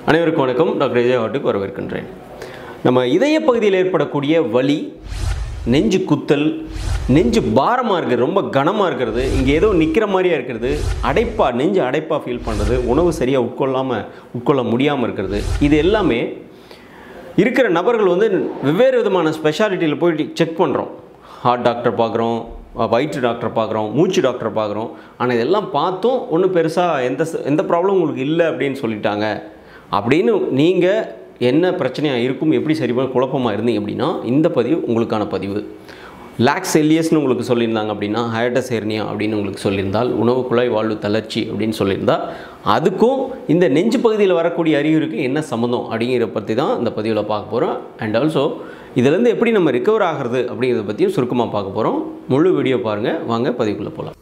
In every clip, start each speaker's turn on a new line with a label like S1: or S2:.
S1: அனைவருக்கும் வணக்கம். டாக்டர் விஜய் ஹார்ட்டுக்கு வரவேற்கின்றேன். நம்ம இதய பகுதியில் ஏற்படக்கூடிய வலி, நெஞ்சு குத்தல், நெஞ்சு பாரமாக இருக்கிறது, ரொம்ப கனமாக இருக்கிறது, இங்கே ஏதோ நிற்கிற மாதிரியாக இருக்கிறது, நெஞ்சு அடைப்பாக ஃபீல் பண்ணுறது, உணவு சரியாக உட்கொள்ள முடியாமல் இருக்கிறது, இது எல்லாமே இருக்கிற நபர்கள் வெவ்வேறு விதமான ஸ்பெஷாலிட்டியில் போயிட்டு செக் பண்ணுறோம். ஹார்ட் டாக்டர் பார்க்குறோம், வயிற்று டாக்டர் பார்க்குறோம், மூச்சு டாக்டர் பார்க்குறோம். ஆனால் இதெல்லாம் பார்த்தும் ஒன்றும் பெருசாக எந்த ப்ராப்ளம் உங்களுக்கு இல்லை அப்படின்னு சொல்லிட்டாங்க. அப்படின்னு நீங்கள் என்ன பிரச்சனையாக இருக்கும், எப்படி சரி பண்ண குழப்பமாக இருந்தீங்க அப்படின்னா இந்த பதிவு உங்களுக்கான பதிவு. லாக்ஸ் எல்லியஸ்னு உங்களுக்கு சொல்லியிருந்தாங்க அப்படின்னா, ஹையட்டஸ் ஹெர்னியா அப்படின்னு உங்களுக்கு சொல்லியிருந்தால், உணவு குழாய் வாழ்வு தளர்ச்சி அப்படின்னு சொல்லியிருந்தால், அதுக்கும் இந்த நெஞ்சு பகுதியில் வரக்கூடிய அறிகுறிக்கு என்ன சம்மந்தம் அப்படிங்கிற பற்றி தான் இந்த பதிவில் பார்க்க போகிறோம். அண்ட் ஆல்சோ இதிலேருந்து எப்படி நம்ம ரிகவர் ஆகிறது அப்படிங்கிறத பற்றியும் சுருக்கமாக பார்க்க போகிறோம். முழு வீடியோ பாருங்கள். வாங்க பதிவுக்குள்ளே போகலாம்.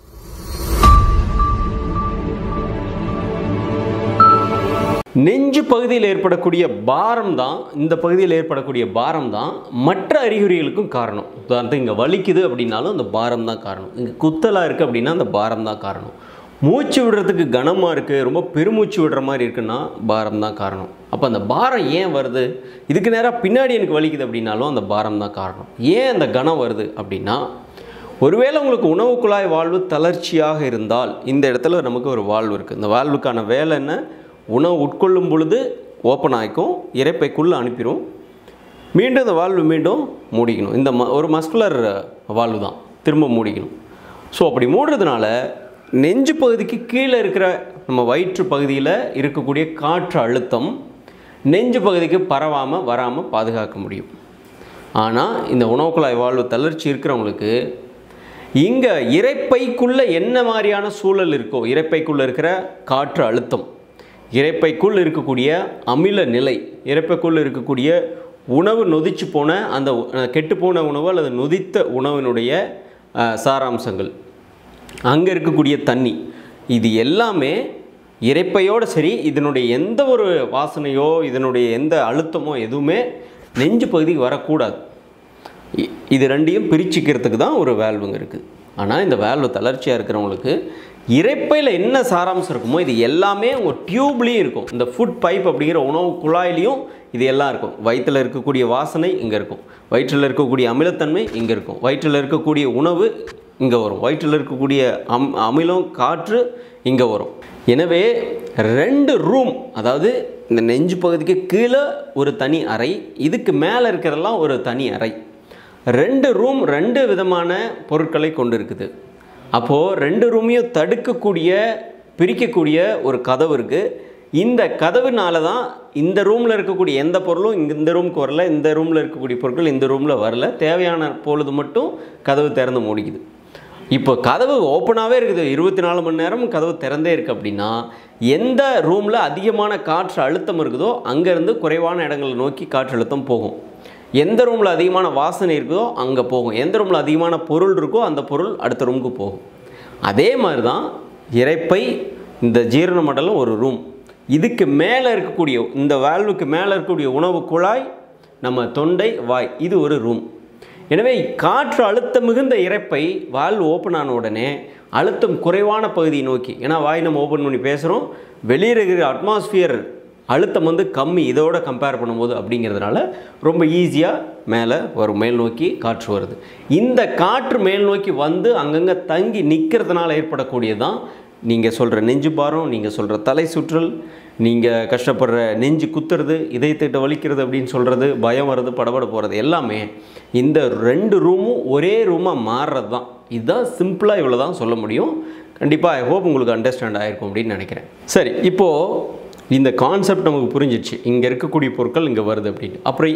S1: நெஞ்சு பகுதியில் ஏற்படக்கூடிய பாரம் தான், இந்த பகுதியில் ஏற்படக்கூடிய பாரம் தான் மற்ற அறிகுறிகளுக்கும் காரணம். உதாரணத்துக்கு இங்கே வலிக்குது அப்படின்னாலும் அந்த பாரம் தான் காரணம். இங்கே குத்தலாக இருக்குது அப்படின்னா அந்த பாரம் தான் காரணம். மூச்சு விடுறதுக்கு கனமாக இருக்குது, ரொம்ப பெருமூச்சு விடுற மாதிரி இருக்குன்னா பாரம் தான் காரணம். அப்போ அந்த பாரம் ஏன் வருது, இதுக்கு நேராக பின்னாடி எனக்கு வலிக்குது அப்படின்னாலும் அந்த பாரம் தான் காரணம். ஏன் அந்த கனம் வருது அப்படின்னா, ஒருவேளை உங்களுக்கு உணவு குழாய் வாழ்வு தளர்ச்சியாக இருந்தால் இந்த இடத்துல நமக்கு ஒரு வால்வு இருக்குது. இந்த வால்வுக்கான வேலை என்ன, உணவு உட்கொள்ளும் பொழுது ஓப்பன் ஆகிக்கும், இரைப்பைக்குள்ளே அனுப்பிடும், மீண்டும் இந்த வால்வு மீண்டும் மூடிக்கணும். இந்த ஒரு மஸ்குலர் வால்வு தான், திரும்ப மூடிக்கணும். ஸோ அப்படி மூடுறதுனால நெஞ்சு பகுதிக்கு கீழே இருக்கிற நம்ம வயிற்று பகுதியில் இருக்கக்கூடிய காற்று அழுத்தம் நெஞ்சு பகுதிக்கு வராமல் பாதுகாக்க முடியும். ஆனால் இந்த உணவு குழாய் வாழ்வு தளர்ச்சி இருக்கிறவங்களுக்கு இங்கே இரைப்பைக்குள்ளே என்ன மாதிரியான சூழல் இருக்கோ, இரைப்பைக்குள்ளே இருக்கிற காற்று அழுத்தம், இரைப்பைக்குள் இருக்கக்கூடிய அமில நிலை, இரைப்பைக்குள் இருக்கக்கூடிய உணவு நொதிச்சு போன அந்த கெட்டுப்போன உணவு அல்லது நொதித்த உணவினுடைய சாராம்சங்கள், அங்கே இருக்கக்கூடிய தண்ணி, இது எல்லாமே இரைப்பையோடு சரி, இதனுடைய எந்த ஒரு வாசனையோ இதனுடைய எந்த அழுத்தமோ எதுவுமே நெஞ்சு பகுதிக்கு வரக்கூடாது. இது ரெண்டையும் பிரிச்சுக்கிறதுக்கு தான் ஒரு வேல்வுங்க இருக்குது. ஆனால் இந்த வேல்வு தளர்ச்சியாக இருக்கிறவங்களுக்கு இரைப்பையில் என்ன சாராம்சம் இருக்குமோ இது எல்லாமே உங்கள் டியூப்லேயும் இருக்கும். இந்த ஃபுட் பைப் அப்படிங்கிற உணவு குழாயிலையும் இது எல்லாம் இருக்கும். வயிற்றில் இருக்கக்கூடிய வாசனை இங்கே இருக்கும், வயிற்றில் இருக்கக்கூடிய அமிலத்தன்மை இங்கே இருக்கும், வயிற்றில் இருக்கக்கூடிய உணவு இங்கே வரும், வயிற்றில் இருக்கக்கூடிய அமிலம் காற்று இங்கே வரும். எனவே 2 ரூம், அதாவது இந்த நெஞ்சு பகுதிக்கு கீழே ஒரு தனி அறை, இதுக்கு மேலே இருக்கிறதெல்லாம் ஒரு தனி அறை. 2 ரூம் 2 விதமான பொருட்களை கொண்டு இருக்குது. அப்போது 2 ரூமையும் பிரிக்கக்கூடிய ஒரு கதவு இருக்குது. இந்த கதவுனால தான் இந்த ரூமில் இருக்கக்கூடிய எந்த பொருளும் இந்த ரூமுக்கு வரல, இந்த ரூமில் இருக்கக்கூடிய பொருட்கள் இந்த ரூமில் வரல, தேவையான பொழுது மட்டும் கதவு திறந்து மூடிக்குது. இப்போ கதவு ஓப்பனாகவே இருக்குது, 24 மணி நேரமும் கதவு திறந்தே இருக்குது அப்படின்னா எந்த ரூமில் அதிகமான காற்று அழுத்தம் இருக்குதோ அங்கேருந்து குறைவான இடங்களை நோக்கி காற்று அழுத்தம் போகும். எந்த ரூமில் அதிகமான வாசனை இருக்குதோ அங்கே போகும், எந்த ரூமில் அதிகமான பொருள் இருக்கோ அந்த பொருள் அடுத்த ரூமுக்கு போகும். அதே மாதிரி தான் இரைப்பை, இந்த ஜீரண மண்டலம் ஒரு ரூம், இதுக்கு மேலே இருக்கக்கூடிய இந்த வால்வுக்கு மேலே இருக்கக்கூடிய உணவு குழாய், நம்ம தொண்டை, வாய், இது ஒரு ரூம். எனவே காற்று அழுத்தம் மிகுந்த இரைப்பை வால்வு ஓப்பன் ஆன உடனே அழுத்தம் குறைவான பகுதியை நோக்கி, ஏன்னா வாய் நம்ம ஓப்பன் பண்ணி பேசுகிறோம், வெளியே இருக்கிற அட்மாஸ்பியர் அழுத்தம் கம்மி இதோட கம்பேர் பண்ணும்போது, அப்படிங்கிறதுனால ரொம்ப ஈஸியாக மேலே வரும், மேல் நோக்கி காற்று வருது. இந்த காற்று மேல் நோக்கி அங்கங்கே தங்கி நிற்கிறதுனால ஏற்படக்கூடியதான் நீங்கள் சொல்கிற நெஞ்சு பாரம், நீங்கள் சொல்கிற தலை சுற்றல், நீங்கள் கஷ்டப்படுற நெஞ்சு குத்துறது, இதயத்திட்ட வலிக்கிறது அப்படின்னு சொல்கிறது, பயம் வர்றது, படபட போகிறது, எல்லாமே இந்த 2 ரூமும் ஒரே ரூமாக மாறுறது தான். இதுதான் சிம்பிளாக இவ்வளோ தான் சொல்ல முடியும். கண்டிப்பாக ஐ ஹோப் உங்களுக்கு அண்டர்ஸ்டாண்ட் ஆகிருக்கும் அப்படின்னு நினைக்கிறேன். சரி, இப்போது இந்த கான்செப்ட் நமக்கு புரிஞ்சிடுச்சு, இங்கே இருக்கக்கூடிய பொருட்கள் இங்கே வருது அப்படின்னு. அப்புறம்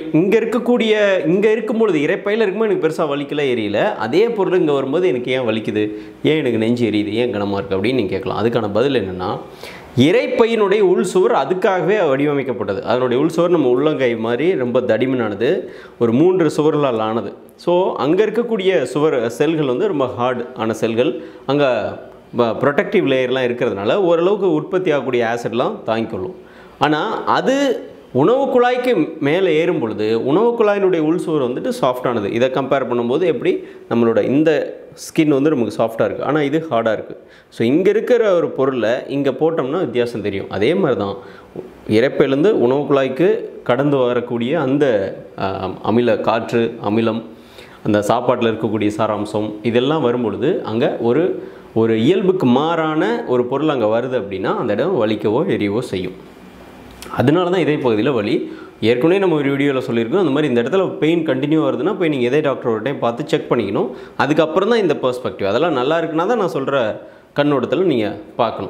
S1: இங்கே இருக்கும்பொழுது இரைப்பையில் இருக்கும்போது எனக்கு பெருசாக வலிக்கல, எரியல, அதே பொருள் இங்கே வரும்போது எனக்கு ஏன் வலிக்குது, ஏன் எனக்கு நெஞ்சு எரியுது, ஏன் கனமாக இருக்குது அப்படின்னு நீங்கள் கேட்கலாம். அதுக்கான பதில் என்னென்னா, இரைப்பையினுடைய உள் சுவர் அதுக்காகவே வடிவமைக்கப்பட்டது. அதனுடைய உள் சுவர் நம்ம உள்ளங்கை மாதிரி ரொம்ப தடிமனானது, ஒரு 3 சுவர்களால் ஆனது. ஸோ அங்கே இருக்கக்கூடிய செல்கள் ரொம்ப ஹார்ட் ஆன செல்கள், அங்கே ப்ரொடெக்டிவ் லேயர்லாம் இருக்கிறதுனால ஓரளவுக்கு உற்பத்தி ஆகக்கூடிய ஆசிட்லாம் தாங்கிக்கொள்ளும். ஆனால் அது உணவு குழாய்க்கு மேலே ஏறும் பொழுது உணவு குழாயினுடைய உள்சுவர் சாஃப்டானது. இதை கம்பேர் பண்ணும்போது எப்படி நம்மளோட இந்த ஸ்கின் நமக்கு சாஃப்டாக இருக்குது, ஆனால் இது ஹார்டாக இருக்குது. ஸோ இங்கே இருக்கிற ஒரு பொருளை இங்கே போட்டோம்னா வித்தியாசம் தெரியும். அதே மாதிரி தான் இரைப்பையிலேருந்து உணவு குழாய்க்கு கடந்து வரக்கூடிய அந்த அமில காற்று, அமிலம், அந்த சாப்பாட்டில் இருக்கக்கூடிய சாராம்சம் இதெல்லாம் வரும்பொழுது அங்கே ஒரு இயல்புக்கு மாறான ஒரு பொருள் அங்கே வருது அப்படின்னா அந்த இடம் வலிக்கவோ எரியவோ செய்யும். அதனால தான் இதய பகுதியில் வலி. ஏற்கனவே நம்ம ஒரு வீடியோவில் சொல்லியிருக்கோம், அந்த மாதிரி இந்த இடத்துல பெயின் கண்டினியூ வருதுன்னா போய் நீங்கள் இதய டாக்டர் ஒரு டைம் பார்த்து செக் பண்ணிக்கணும். அதுக்கப்புறம் தான் இந்த பெர்ஸ்பெக்டிவ் அதெல்லாம் நல்லா இருக்குன்னா தான் நான் சொல்கிற கண்ணோட்டத்தில் நீங்கள் பார்க்கணும்.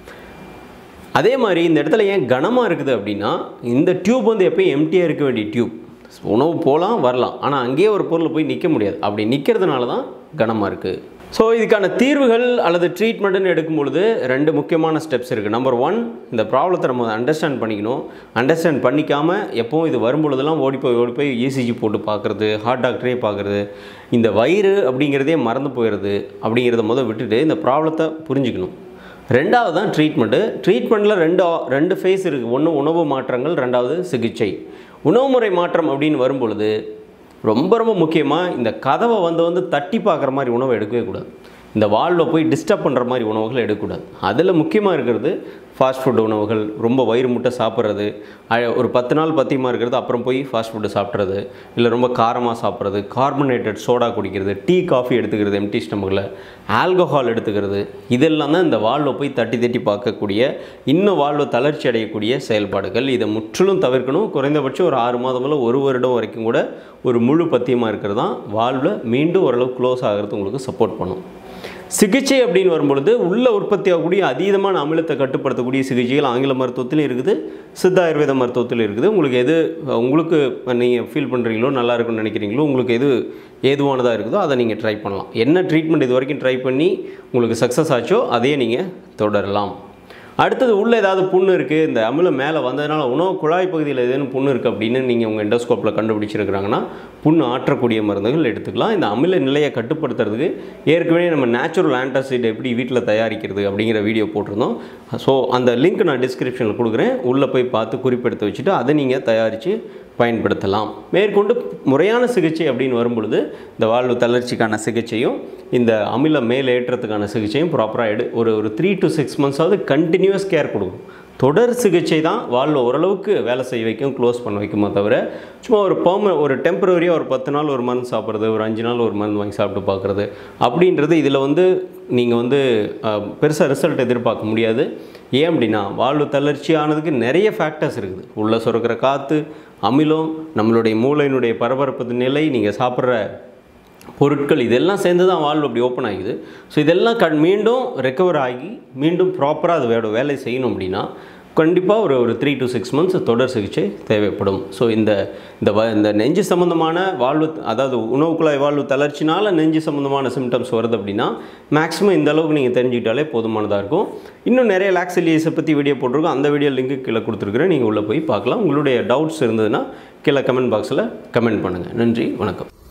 S1: அதே மாதிரி இந்த இடத்துல ஏன் கனமாக இருக்குது அப்படின்னா, இந்த டியூப் வந்து எப்போயும் எம்டியாக இருக்க வேண்டிய டியூப். உணவு போகலாம் வரலாம், ஆனால் அங்கேயே ஒரு பொருள் போய் நிற்க முடியாது. அப்படி நிற்கிறதுனால தான் கனமாக இருக்குது. ஸோ இதுக்கான தீர்வுகள் அல்லது ட்ரீட்மெண்ட்டுன்னு எடுக்கும்பொழுது 2 முக்கியமான ஸ்டெப்ஸ் இருக்குது. நம்பர் 1, இந்த ப்ராப்ளத்தை நம்ம அண்டர்ஸ்டாண்ட் பண்ணிக்கணும். அண்டர்ஸ்டாண்ட் பண்ணிக்காமல் எப்போவும் இது வரும்பொழுதெல்லாம் ஓடி போய் ECG போட்டு பார்க்குறது, ஹார்ட் டாக்டரே பார்க்குறது, இந்த வயிறு அப்படிங்கிறதே மறந்து போயிடுது. அப்படிங்கிறத விட்டுட்டு இந்த ப்ராப்ளத்தை புரிஞ்சுக்கணும். 2வது தான் ட்ரீட்மெண்ட்டு. ட்ரீட்மெண்ட்டில் ரெண்டு ஃபேஸ் இருக்குது. ஒன்று உணவு மாற்றங்கள், 2வது சிகிச்சை. உணவு முறை மாற்றம் அப்படின்னு வரும்பொழுது ரொம்ப முக்கியமாக இந்த கதவை வந்து தட்டி பார்க்குற மாதிரி உணவை எடுக்கவே கூடாது. இந்த வால்வில் போய் டிஸ்டர்ப் பண்ணுற மாதிரி உணவுகள் எடுக்கக்கூடாது. அதில் முக்கியமாக இருக்கிறது ஃபாஸ்ட் ஃபுட் உணவுகள், ரொம்ப வயிறு முட்டை சாப்பிட்றது, ஒரு 10 நாள் பத்தியமாக இருக்கிறது, அப்புறம் போய் ஃபாஸ்ட் ஃபுட்டு சாப்பிட்றது, இல்லை ரொம்ப காரமாக சாப்பிட்றது, கார்பனேட்டட் சோடா குடிக்கிறது, டீ காஃபி எடுத்துக்கிறது எம்டி ஸ்டமக்கில், ஆல்கஹால் எடுத்துக்கிறது, இதெல்லாம் தான் இந்த வால்வில் போய் தட்டி பார்க்கக்கூடிய, இன்னும் வால்வு தளர்ச்சி அடையக்கூடிய செயல்பாடுகள். இதை முற்றிலும் தவிர்க்கணும். குறைந்தபட்சம் ஒரு 6 மாதம் இல்லை 1 வருடம் வரைக்கும் கூட ஒரு முழு பத்தியமாக இருக்கிறது தான் வால்வில் மீண்டும் ஓரளவு க்ளோஸ் ஆகிறது உங்களுக்கு சப்போர்ட் பண்ணும். சிகிச்சை அப்படின்னு வரும்பொழுது உள்ள உற்பத்தி ஆகக்கூடிய அதீதமான அமிலத்தை கட்டுப்படுத்தக்கூடிய சிகிச்சைகள் ஆங்கில மருத்துவத்திலும் இருக்குது, சித்த ஆயுர்வேத மருத்துவத்திலும் இருக்குது. உங்களுக்கு நீங்கள் ஃபீல் பண்ணுறீங்களோ, நல்லா இருக்குன்னு நினைக்கிறீங்களோ, உங்களுக்கு எது ஏதுவானதாக இருக்குதோ அதை நீங்கள் ட்ரை பண்ணலாம். என்ன ட்ரீட்மெண்ட் இது வரைக்கும் ட்ரை பண்ணி உங்களுக்கு சக்ஸஸ் ஆச்சோ அதையே நீங்கள் தொடரலாம். அடுத்தது உள்ள ஏதாவது புண்ணு இருக்குது, இந்த அமிலம் மேலே வந்ததுனால உணவு குழாய் பகுதியில் ஏதேனும் புண்ணு இருக்குது அப்படின்னு நீங்கள் உங்கள் எண்டோஸ்கோப்பில் கண்டுபிடிச்சிருக்கிறாங்கன்னா புண்ணு ஆற்றக்கூடிய மருந்துகள் எடுத்துக்கலாம். இந்த அமில நிலையை கட்டுப்படுத்துறதுக்கு ஏற்கனவே நம்ம நேச்சுரல் ஆன்டாசிட் எப்படி வீட்டில் தயாரிக்கிறது அப்படிங்கிற வீடியோ போட்டிருந்தோம். ஸோ அந்த லிங்க் நான் டிஸ்கிரிப்ஷனில் கொடுக்குறேன். உள்ளே போய் பார்த்து குறிப்பெடுத்து வச்சுட்டு அதை நீங்கள் தயாரித்து பயன்படுத்தலாம். மேற்கொண்டு முறையான சிகிச்சை அப்படின்னு வரும்பொழுது இந்த வால்வு தளர்ச்சிக்கான சிகிச்சையும் இந்த அமில மேலேற்றத்துக்கான சிகிச்சையும் ப்ராப்பராக ஒரு 3 to 6 months கண்டினியூஸ் கேர் கொடுக்கும். தொடர் சிகிச்சை தான் வால்வு ஓரளவுக்கு வேலை செய்ய வைக்கும், க்ளோஸ் பண்ண வைக்குமோ தவிர சும்மா ஒரு டெம்பரரியாக ஒரு 10 நாள் ஒரு மருந்து சாப்பிட்றது, ஒரு 5 நாள் ஒரு மருந்து வாங்கி சாப்பிட்டு பார்க்குறது அப்படின்றது இதில் நீங்கள் பெருசாக ரிசல்ட் எதிர்பார்க்க முடியாது. ஏன் அப்படின்னா வால்வு தளர்ச்சி ஆனதுக்கு நிறைய ஃபேக்டர்ஸ் இருக்குது. உள்ளே சுரக்கிற காற்று, அமிலம், நம்மளுடைய மூளையினுடைய பரபரப்பு நிலை, நீங்கள் சாப்பிட்ற பொருட்கள், இதெல்லாம் சேர்ந்து தான் வால்வு அப்படி ஓப்பன் ஆகிது. ஸோ இதெல்லாம் மீண்டும் ரெக்கவர் ஆகி மீண்டும் ப்ராப்பராக அது வேலை செய்யணும் அப்படின்னா கண்டிப்பாக ஒரு 3 to 6 months தொடர் சிகிச்சை தேவைப்படும். ஸோ இந்த நெஞ்சு சம்மந்தமான வால்வு, அதாவது உணவு குழாய் வால்வு தளர்ச்சினால் நெஞ்சு சம்மந்தமான சிம்டம்ஸ் வருது அப்படின்னா மேக்ஸிமம் இந்த அளவுக்கு நீங்கள் தெரிஞ்சுக்கிட்டாலே போதுமானதாக இருக்கும். இன்னும் நிறைய லாக்ஸிலியஸை பற்றி வீடியோ போட்டிருக்கோம். அந்த வீடியோ லிங்க்கு கீழே கொடுத்துருக்குறேன், நீங்கள் உள்ளே போய் பார்க்கலாம். உங்களுடைய டவுட்ஸ் இருந்ததுன்னா கீழே கமெண்ட் பாக்ஸில் கமெண்ட் பண்ணுங்கள். நன்றி, வணக்கம்.